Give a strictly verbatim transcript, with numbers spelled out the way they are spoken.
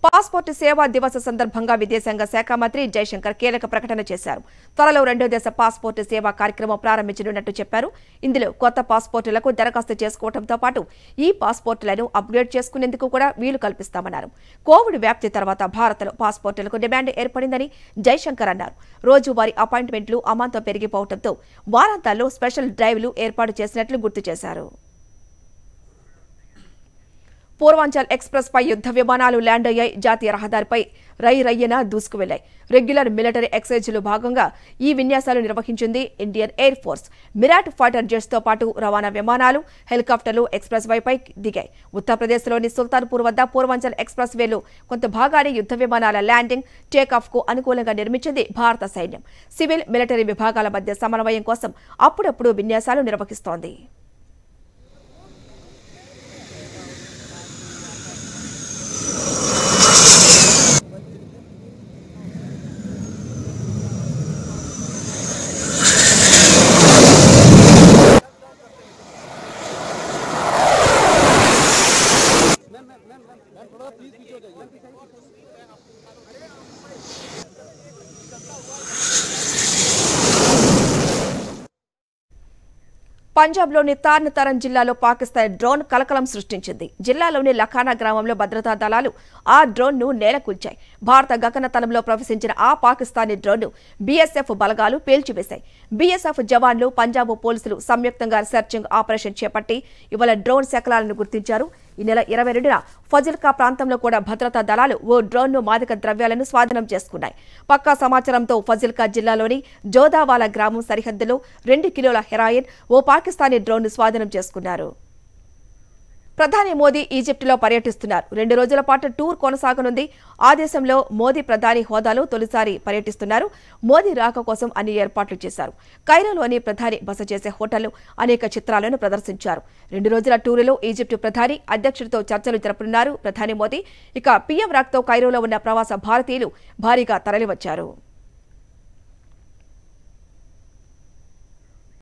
Passport సేవా దివస సందర్భంగా విదేశాంగ శాఖ మంత్రి జయశంకర్ కీలక ప్రకటన చేశారు. త్వరలో రెండో దశ పాస్పోర్ట్ సేవా కార్యక్రమం ప్రారంభించనున్నట్టు చెప్పారు. ఇందులో కొత్త పాస్పోర్టులకు దరఖాస్తు చేసుకోవడంతో పాటు ఈ పాస్పోర్టులను అప్గ్రేడ్ చేసుకునేందుకు కూడా వీలు కల్పిస్తామన్నారు. కోవిడ్ వ్యాప్తి తర్వాత భారత్లో పాస్పోర్టులకు డిమాండ్ ఏర్పడిందని జయశంకర్ అన్నారు. రోజువారీ అపాయింట్మెంట్లు అమాంతం పెరిగిపోవడంతో వారాంతాల్లో స్పెషల్ డ్రైవ్లు ఏర్పాటు చేసినట్లు గుర్తు చేశారు. పూర్వాంచల్ ఎక్స్ప్రెస్ పై యుద్ధ విమానాలు ల్యాండ్ అయ్యాయి. జాతీయ రహదారిపై రై రయ్యన దూసుకువెళ్లాయి. రెగ్యులర్ మిలిటరీ ఎక్సైజ్లో భాగంగా ఈ విన్యాసాలు నిర్వహించింది ఇండియన్ ఎయిర్ ఫోర్స్. మిరాట్ ఫైటర్ జెట్స్ తో పాటు రవాణా విమానాలు, హెలికాప్టర్లు ఎక్స్ప్రెస్ వైపై దిగాయి. ఉత్తరప్రదేశ్లోని సుల్తాన్పూర్ వద్ద పూర్వాంచల్ ఎక్స్ప్రెస్ వేలో కొంత భాగాన్ని యుద్ధ విమానాల ల్యాండింగ్, టేకాఫ్ కు అనుకూలంగా నిర్మించింది భారత సైన్యం. సివిల్, మిలిటరీ విభాగాల మధ్య సమన్వయం కోసం అప్పుడప్పుడు విన్యాసాలు నిర్వహిస్తోంది. పంజాబ్లోని తార్న్ తరన్ జిల్లాలో పాకిస్తాన్ డ్రోన్ కలకలం సృష్టించింది. జిల్లాలోని లఖానా గ్రామంలో భద్రతా దళాలు ఆ డ్రోన్ ను నేలకూల్చాయి. భారత గగనతలంలో ప్రవేశించిన ఆ పాకిస్తానీ డ్రోన్ ను బీఎస్ఎఫ్ బలగాలు పేల్చివేశాయి. బీఎస్ఎఫ్ జవాన్లు, పంజాబ్ పోలీసులు సంయుక్తంగా సెర్చింగ్ ఆపరేషన్ చేపట్టి ఇవాళ డ్రోన్ శకలాలను గుర్తించారు. ఈ నెల ఇరవై రెండున ఫజిల్కా ప్రాంతంలో కూడా భద్రతా దళాలు ఓ డ్రోన్ ను మాదక ద్రవ్యాలను స్వాధీనం చేసుకున్నాయి. పక్కా సమాచారంతో ఫజిల్కా జిల్లాలోని జోదావాలా గ్రామం సరిహద్దులో రెండు కిలోల హెరాయిన్, ఓ పాకిస్తానీ డ్రోన్ ను స్వాధీనం చేసుకున్నారు. ప్రధాని మోదీ ఈజిప్టులో పర్యటిస్తున్నారు. రెండు రోజుల పాటు టూర్ కొనసాగనుంది. ఆ దేశంలో మోదీ ప్రధాని హోదాలో తొలిసారి పర్యటిస్తున్నారు. మోదీ రాక కోసం అన్ని ఏర్పాట్లు చేశారు. కైరోలోని ప్రధాని బస చేసే హోటల్లో అనేక చిత్రాలను ప్రదర్శించారు. రెండు రోజుల టూరులో ఈజిప్టు ప్రధాని అధ్యక్షుడితో చర్చలు జరుపుతున్నారు ప్రధాని మోదీ. ఇక పీఎం రాక్తో కైరోలో ఉన్న ప్రవాస భారతీయులు భారీగా తరలివచ్చారు.